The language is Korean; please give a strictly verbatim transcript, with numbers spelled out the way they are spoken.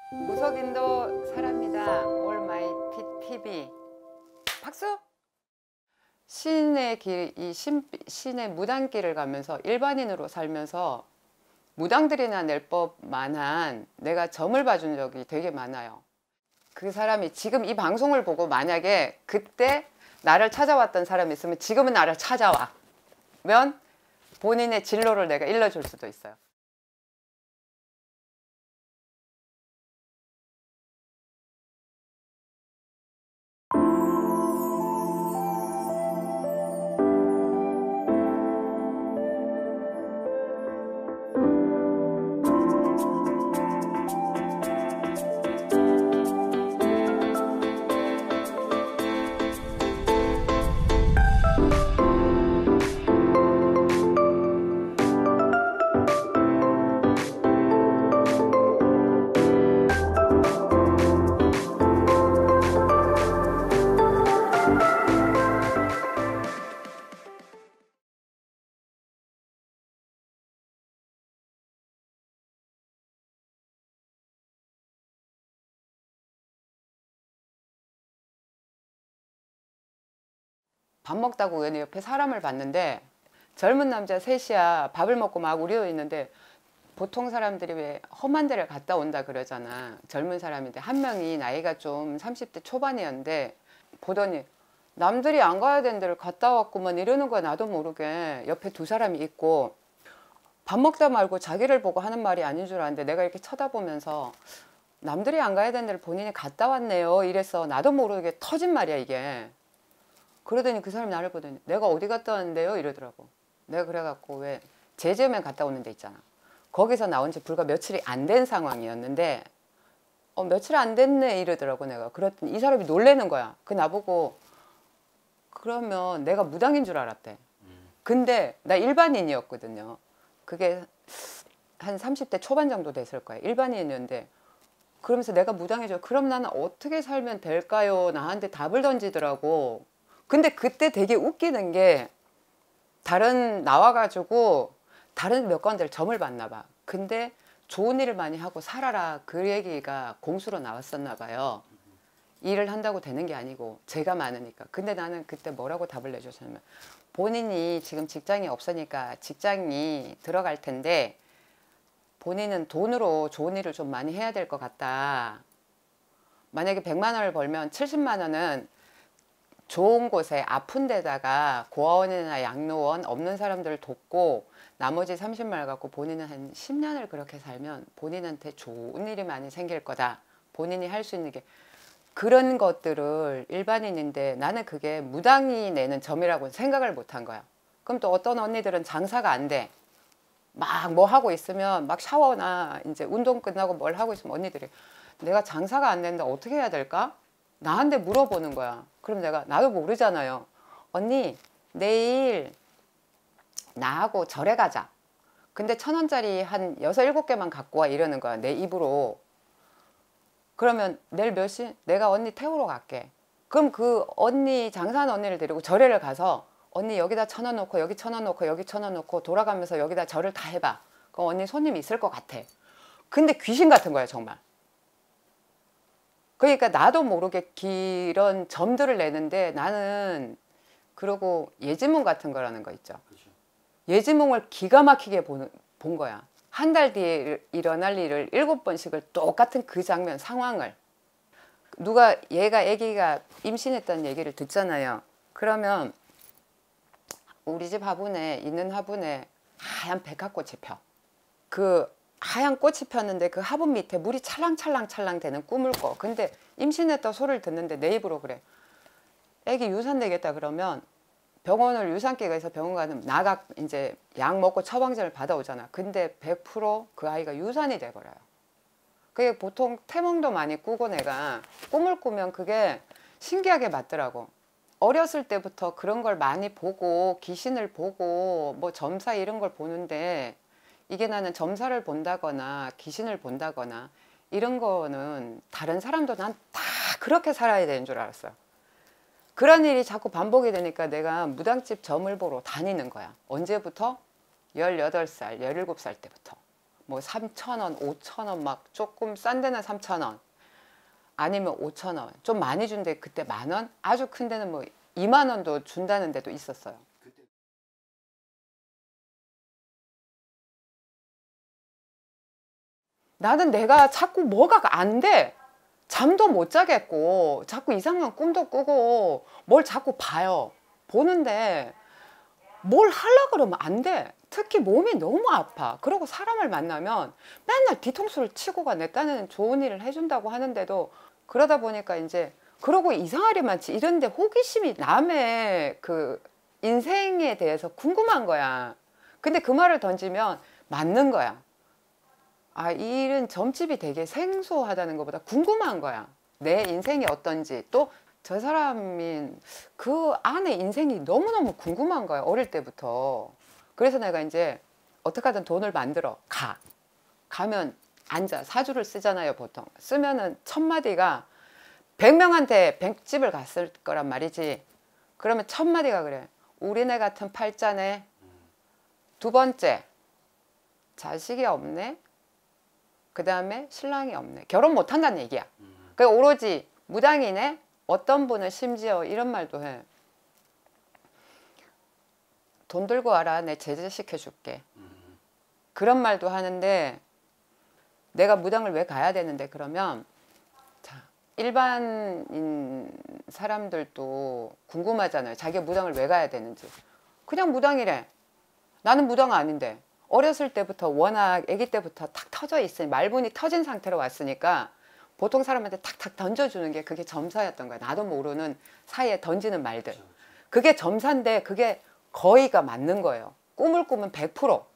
무속인도 사람이다. 올 마이 티비. 박수! 신의 길, 이 신, 신의 무당길을 가면서 일반인으로 살면서 무당들이나 낼 법만한 내가 점을 봐준 적이 되게 많아요. 그 사람이 지금 이 방송을 보고 만약에 그때 나를 찾아왔던 사람이 있으면 지금은 나를 찾아와 면 본인의 진로를 내가 일러줄 수도 있어요. 밥 먹다가 우연히 옆에 사람을 봤는데 젊은 남자 셋이야. 밥을 먹고 막 우려 있는데 보통 사람들이 왜 험한 데를 갔다 온다 그러잖아. 젊은 사람인데 한 명이 나이가 좀 삼십 대 초반이었는데 보더니 남들이 안 가야 되는 데를 갔다 왔구만 이러는 거야. 나도 모르게. 옆에 두 사람이 있고 밥 먹다 말고 자기를 보고 하는 말이 아닌 줄 알았는데 내가 이렇게 쳐다보면서 남들이 안 가야 되는 데를 본인이 갔다 왔네요 이래서 나도 모르게 터진 말이야 이게. 그러더니 그 사람이 나를 보더니 내가 어디 갔다 왔는데요 이러더라고. 내가 그래갖고 왜 제주면 갔다 오는 데 있잖아. 거기서 나온 지 불과 며칠이 안 된 상황이었는데 어 며칠 안 됐네 이러더라고. 내가 그랬더니 이 사람이 놀래는 거야. 그 나보고 그러면 내가 무당인 줄 알았대. 근데 나 일반인이었거든요. 그게 한 삼십 대 초반 정도 됐을 거야. 일반인이었는데 그러면서 내가 무당이죠. 그럼 나는 어떻게 살면 될까요? 나한테 답을 던지더라고. 근데 그때 되게 웃기는 게 다른 나와가지고 다른 몇 건들 점을 봤나 봐. 근데 좋은 일을 많이 하고 살아라 그 얘기가 공수로 나왔었나 봐요. 일을 한다고 되는 게 아니고 죄가 많으니까. 근데 나는 그때 뭐라고 답을 내줬냐면 본인이 지금 직장이 없으니까 직장이 들어갈 텐데 본인은 돈으로 좋은 일을 좀 많이 해야 될 것 같다. 만약에 백만 원을 벌면 칠십만 원은 좋은 곳에 아픈 데다가 고아원이나 양로원 없는 사람들을 돕고 나머지 삼십만 원 갖고 본인은 한 십 년을 그렇게 살면 본인한테 좋은 일이 많이 생길 거다. 본인이 할 수 있는 게 그런 것들을 일반인인데 나는 그게 무당이 내는 점이라고 생각을 못한 거야. 그럼 또 어떤 언니들은 장사가 안 돼. 막 뭐 하고 있으면 막 샤워나 이제 운동 끝나고 뭘 하고 있으면 언니들이 내가 장사가 안 되는데 어떻게 해야 될까? 나한테 물어보는 거야. 그럼 내가 나도 모르잖아요. 언니 내일 나하고 절에 가자. 근데 천 원짜리 한 여섯 일곱 개만 갖고 와 이러는 거야. 내 입으로. 그러면 내일 몇 시? 내가 언니 태우러 갈게. 그럼 그 언니 장사하는 언니를 데리고 절에를 가서 언니 여기다 천 원 놓고 여기 천 원 놓고 여기 천 원 놓고 돌아가면서 여기다 절을 다 해봐. 그럼 언니 손님이 있을 것 같아. 근데 귀신 같은 거야 정말. 그러니까 나도 모르게 그런 점들을 내는데 나는 그러고 예지몽 같은 거라는 거 있죠. 그렇죠. 예지몽을 기가 막히게 보는, 본 거야. 한 달 뒤에 일어날 일을 일곱 번씩을 똑같은 그 장면 상황을 누가 얘가 아기가 임신했다는 얘기를 듣잖아요. 그러면 우리 집 화분에 있는 화분에 하얀 백화꽃이 펴. 그 하얀 꽃이 폈는데 그 화분 밑에 물이 찰랑찰랑찰랑 되는 꿈을 꿔. 근데 임신했다 소리를 듣는데 내 입으로 그래. 애기 유산 되겠다 그러면 병원을 유산기가 있어 병원 가면 나가 이제 약 먹고 처방전을 받아오잖아. 근데 백 퍼센트 그 아이가 유산이 돼버려요. 그게 보통 태몽도 많이 꾸고 내가 꿈을 꾸면 그게 신기하게 맞더라고. 어렸을 때부터 그런 걸 많이 보고 귀신을 보고 뭐 점사 이런 걸 보는데 이게 나는 점사를 본다거나 귀신을 본다거나 이런 거는 다른 사람도 난 다 그렇게 살아야 되는 줄 알았어요. 그런 일이 자꾸 반복이 되니까 내가 무당집 점을 보러 다니는 거야. 언제부터? 열여덟 살, 열일곱 살 때부터. 뭐 삼천 원, 오천 원, 막 조금 싼 데는 삼천 원, 아니면 오천 원. 좀 많이 준데 그때 만 원? 아주 큰 데는 뭐 이만 원도 준다는 데도 있었어요. 나는 내가 자꾸 뭐가 안 돼. 잠도 못 자겠고 자꾸 이상한 꿈도 꾸고 뭘 자꾸 봐요. 보는데 뭘 하려고 그러면 안 돼. 특히 몸이 너무 아파. 그리고 사람을 만나면 맨날 뒤통수를 치고 가. 내 딴에는 좋은 일을 해준다고 하는데도 그러다 보니까 이제 그러고 이상하리 많지. 이런데 호기심이 남의 그 인생에 대해서 궁금한 거야. 근데 그 말을 던지면 맞는 거야. 아, 이 일은 점집이 되게 생소하다는 것보다 궁금한 거야. 내 인생이 어떤지. 또 저 사람이 그 안에 인생이 너무너무 궁금한 거야. 어릴 때부터. 그래서 내가 이제 어떻게 하든 돈을 만들어. 가. 가면 앉아. 사주를 쓰잖아요, 보통. 쓰면은 첫 마디가 백 명한테 백집을 갔을 거란 말이지. 그러면 첫 마디가 그래. 우리네 같은 팔자네. 두 번째, 자식이 없네. 그 다음에 신랑이 없네. 결혼 못 한다는 얘기야. 그 오로지 무당이네. 어떤 분은 심지어 이런 말도 해. 돈 들고 와라. 내 제재시켜 줄게. 그런 말도 하는데 내가 무당을 왜 가야 되는데 그러면 자, 일반인 사람들도 궁금하잖아요. 자기가 무당을 왜 가야 되는지. 그냥 무당이래. 나는 무당 아닌데. 어렸을 때부터 워낙 아기 때부터 탁 터져 있으니 말문이 터진 상태로 왔으니까 보통 사람한테 탁탁 던져주는 게 그게 점사였던 거야. 나도 모르는 사이에 던지는 말들. 그게 점사인데 그게 거의가 맞는 거예요. 꿈을 꾸면 백 퍼센트